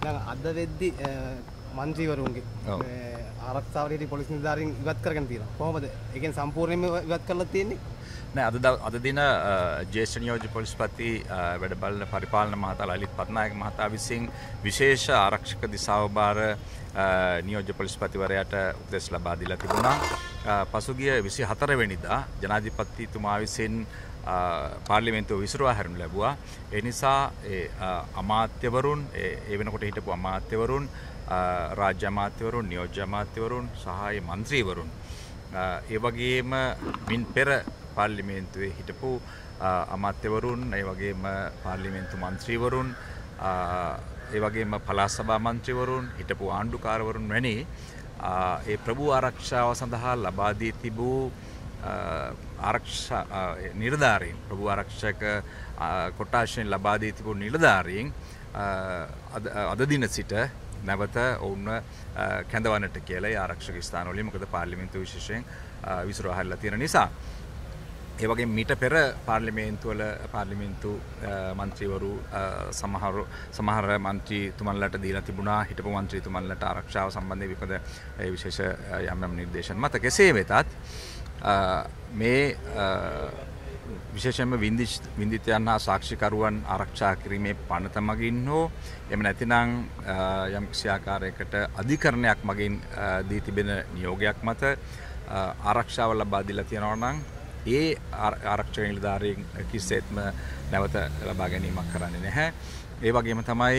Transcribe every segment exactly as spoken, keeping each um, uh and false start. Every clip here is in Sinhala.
දැන් අද වෙද්දි මන්ත්‍රීවරුන්ගේ ආරක්ෂාවට පොලිස් නිලධාරීන් ඉවත් කරගෙන තියෙනවා. කොහොමද? ඒකෙන් සම්පූර්ණයෙන්ම ඉවත් කරලා තියෙන්නේ? නෑ අද අද දින ජ්‍යෙෂ්ඨ නියෝජ්‍ය පොලිස්පති වැඩ බලන පරිපාලන මහතා ලලිත් පත්නායක මහතා විසින් විශේෂ ආරක්ෂක දිසාවබාර නියෝජ්‍ය පොලිස්පතිවරයාට උපදෙස් ලබා දීලා තිබුණා. පසුගිය විසිහතර වෙනිදා ජනාධිපතිතුමා විසින් පාර්ලිමේන්තුව විසිරුවා හැරෙනු ලැබුවා. ඒ නිසා ඒ අමාත්‍යවරුන් ඒ වෙනකොට හිටපු අමාත්‍යවරුන් රාජ්‍ය අමාත්‍යවරුන් නියෝජ්‍ය අමාත්‍යවරුන් සහ මන්ත්‍රීවරුන් ඒ වගේම මින් පෙර පාර්ලිමේන්තුවේ හිටපු අමාත්‍යවරුන් ඒ වගේම පාර්ලිමේන්තු මන්ත්‍රීවරුන් ඒ වගේම පළාත් සභා මන්ත්‍රීවරුන් හිටපු ආණ්ඩුකාරවරුන් වැනි ඒ ප්‍රභූ ආරක්ෂාව සඳහා ලබා දී තිබූ ආරක්ෂා නිලධාරීන් ප්‍රභූ ආරක්ෂක කොට්ටාශයෙන් ලබා දී තිබූ නිලධාරීන් අද දින සිට නැවත ඔවුන්ව කැඳවන්නට කියලා ඒ ආරක්ෂක ස්ථානවලින් මොකද පාර්ලිමේන්තුව විශේෂයෙන් විසිරුවා හැරලා තියෙන නිසා. ඒ වගේම මීට පෙර පාර්ලිමේන්තු වල පාර්ලිමේන්තු මන්ත්‍රීවරු සමහර සමහර මන්ත්‍රීතුමන්ලට දීලා තිබුණා හිටපු මන්ත්‍රීතුමන්ලට ආරක්ෂාව සම්බන්ධයෙන් විපද ඒ විශේෂ යම් යම් නිර්දේශන මත කෙසේ වෙතත් මේ විශේෂයෙන්ම වින්දිතයන් හා සාක්ෂිකරුවන් ආරක්ෂා කිරීමේ පනත මගින් හෝ එහෙම නැතිනම් යම් කිසි ආකාරයකට අධිකරණයක් මගින් දී තිබෙන නියෝගයක් මත ආරක්ෂාව ලබා දීලා තියෙනවා නම් ඒ ආරක්ෂක නිලධාරීන් කිසිසේත්ම නැවත ලබා ගැනීමක් කරන්නේ නැහැ. ඒ වගේම තමයි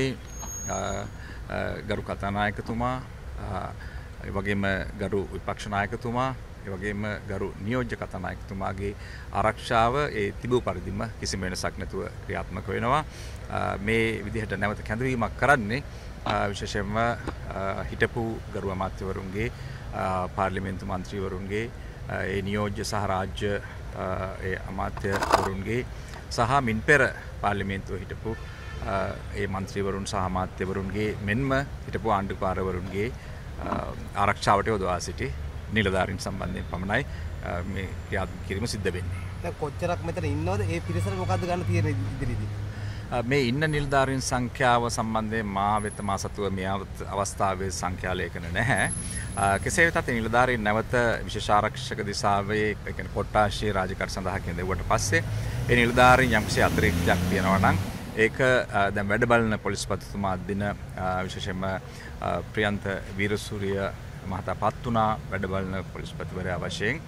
ගරු කතානායකතුමා ඒ වගේම ගරු විපක්ෂ නායකතුමා ඒ වගේම ගරු නියෝජ්‍ය කතානායකතුමාගේ ආරක්ෂාව ඒ තිබූ පරිදිම කිසිම වෙනසක් නැතුව ක්‍රියාත්මක වෙනවා. මේ විදිහට නැවත කැඳවීමක් කරන්නේ විශේෂයෙන්ම හිටපු ගරු අමාත්‍යවරුන්ගේ පාර්ලිමේන්තු මන්ත්‍රීවරුන්ගේ ඒ නියෝජ්‍ය සහ රාජ්‍ය ඒ අමාත්‍යවරුන්ගේ සහ මින් පෙර පාර්ලිමේන්තුව හිටපු ඒ මන්ත්‍රීවරුන් සහ අමාත්‍යවරුන්ගේ මෙන්ම හිටපු ආණ්ඩුකාරවරුන්ගේ ආරක්ෂාවට යොදවා සිටි නිලධාරීන් සම්බන්ධයෙන් පමණයි මේ ක්‍රියාත්මක කිරීම සිද්ධ වෙන්නේ. දැන් කොච්චරක් මෙතන ඉන්නවද? ඒ පිරිසට මොකද්ද ගන්න තියෙන්නේ ඉදිරියේදී? මේ ඉන්න නිලධාරීන් සංඛ්‍යාව සම්බන්ධයෙන් මා වෙත මා සතුව මේ අවස්ථාවේ සංඛ්‍යා ලේඛන නැහැ. කෙසේ වෙතත් නිලධාරීන් නැවත විශේෂ ආරක්ෂක දිසාවේ ඒ කියන්නේ කොට්ටාශයේ රාජකාරී සඳහා කෙනෙකුට පස්සේ ඒ නිලධාරීන් යම්කිසි අතිරික්තයක් තියෙනවා නම් ඒක දැන් වැඩ බලන පොලිස්පතිතුමා දින විශේෂයෙන්ම ප්‍රියන්ත වීරසූරිය මහතා පත් වුණා වැඩ බලන පොලිස්පතිවරයා වශයෙන්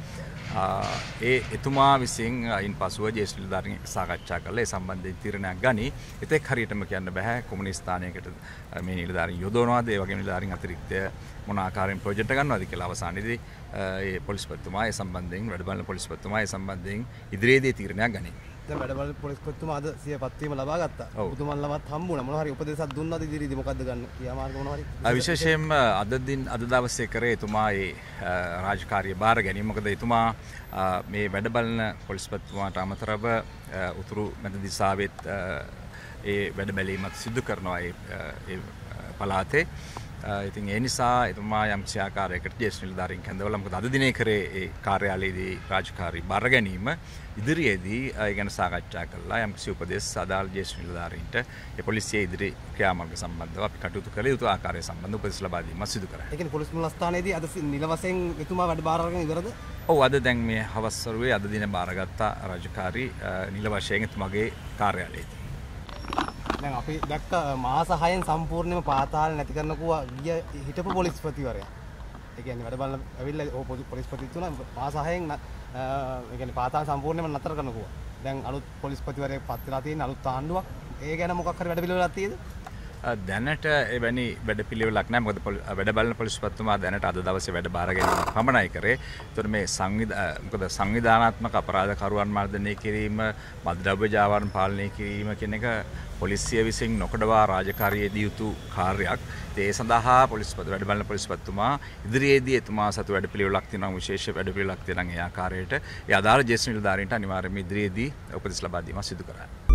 ඒ එතුමා විසින් ඉන් පසුව ජ්‍යෙෂ්ඨ නිලධාරීන් සාකච්ඡා කළා ඒ සම්බන්ධයෙන් තීරණයක් ගනි. එතෙක් හරියටම කියන්න බෑ කොමුණි ස්ථානයකට මේ නිලධාරීන් යොදවනවාද ඒ වගේම නිලධාරීන් අතිරික්තය මොන ආකාරයෙන් ප්‍රොජෙක්ට් ගන්නවද කියලා අවසානයේදී ඒ පොලිස්පතිතුමා ඒ සම්බන්ධයෙන් වැඩ බලන පොලිස්පතිතුමා ඒ සම්බන්ධයෙන් ඉදිරියේදී තීරණයක් ගනි. දැන් වැඩ බලන පොලිස්පතිතුමා අද සිය පත්වීම ලබා ගත්තා. ඔබතුමන්ලවත් හම්බුණා. මොනවා හරි උපදේශයක් දුන්නාද ඉදිරියේදී මොකද්ද ගන්න ක්‍රියාමාර්ග මොනවා හරි? විශේෂයෙන්ම අද දින අද දවසේ කරේ එතුමා ඒ රාජකාරිය බාර ගැනීම. මොකද එතුමා මේ වැඩ බලන පොලිස්පතිතුමාට අමතරව උතුරු මැද දිසාවෙත් ඒ වැඩ බැලීමක් සිදු කරනවා ඒ පළාතේ. ඉතින් ඒ නිසා එතුමා යම් කිසි ආකාරයකට ජ්‍යෙෂ්ඨ නිලධාරීන් කැඳවලා මොකද අද දිනේ කරේ ඒ කාර්යාලයේදී රාජකාරී බාර ගැනීම ඉදිරියේදී ඒ ගැන සාකච්ඡා කළා යම් කිසි උපදෙස් අදාළ ජ්‍යෙෂ්ඨ නිලධාරීන්ට ඒ පොලිසිය ඉදිරි ක්‍රියාමාර්ග සම්බන්ධව අපි කටයුතු කළ යුතු ආකාරය සම්බන්ධ උපදෙස් ලබා දීම සිදු කරා. ඒ කියන්නේ පොලිස් මුලස්ථානයේදී අද නිල වශයෙන් එතුමා වැඩ බාර අරගෙන ඉවරද? ඔව් අද දැන් මේ හවස් වරුවේ අද දින බාරගත්ත රාජකාරී නිල වශයෙන් එතුමාගේ කාර්යාලයේදී. දැන් අපි දැක්ක මාස හයෙන් සම්පූර්ණයෙන්ම පාතාල නැති කරනකුවා ගිය හිටපු පොලිස්පතිවරයා. ඒ කියන්නේ වැඩ බලන ඇවිල්ලා පොලිස්පතිතුමා මාස හයෙන් ඒ කියන්නේ පාතාල සම්පූර්ණයෙන්ම නතර කරනකුවා. දැන් අලුත් පොලිස්පතිවරයෙක් පත් වෙලා තියෙන අලුත් ආණ්ඩුවක්. ඒ ගැන මොකක් හරි වැඩ පිළිවෙලක් තියෙද? දැනට එවැනි වැඩ පිළිවෙලක් නැහැ. මොකද වැඩ බලන පොලිස්පතිතුමා දැනට අද දවසේ වැඩ බාර ගැනීම පමණයි කරේ. ඒතර මේ සංවිධා මොකද සංවිධානාත්මක අපරාධකරුවන් මර්ධනය කිරීම, මත්ද්‍රව්‍ය ජාවාරම් පාලනය කිරීම කියන එක පොලිසිය විසින් නොකඩවා රාජකාරියේදී යුතු කාර්යයක්. ඒ සඳහා පොලිස්පති වැඩ බලන පොලිස්පතිතුමා ඉදිරියේදී එතුමා සතු වැඩ පිළිවෙලක් තියෙනවා විශේෂ වැඩ පිළිවෙලක් තියෙනවා ඒ ආකාරයට ඒ අදාළ ජ්‍යෙෂ්ඨ නිලධාරීන්ට අනිවාර්යයෙන්ම ඉදිරියේදී උපදෙස් ලබා දීම සිදු කරනවා.